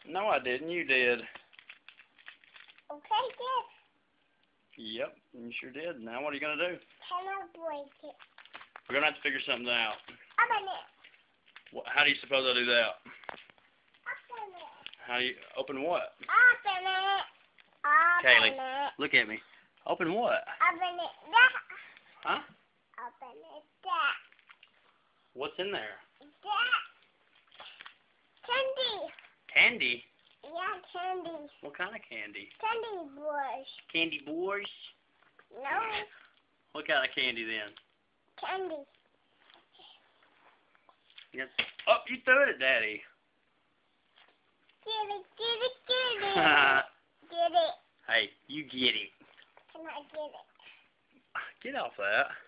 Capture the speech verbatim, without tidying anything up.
No, I didn't. You did. Okay, good. Yep, you sure did. Now what are you going to do? Can I break it? We're going to have to figure something out. Open it. What, how do you suppose I do that? Open it. How do you... Open what? Open it. Open Kaylee, it. look at me. Open what? Open it. That. Huh? Open it. That. What's in there? That. Candy. Candy? Yeah, candy. What kind of candy? Candy bush. Candy boars? No. What kind of candy then? Candy. Yes. Oh, you threw it at Daddy. Get it, get it, get it. Get it. Hey, you get it. Can I get it? Get off that.